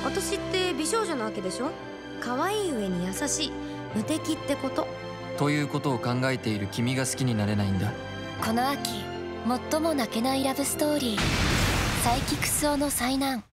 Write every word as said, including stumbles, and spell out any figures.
私って美少女なわけでしょ。可愛い上に優しい、無敵ってこと。 ということを考えている君が好きになれないんだ。 この秋最も泣けないラブストーリー、サイキクスオの災難。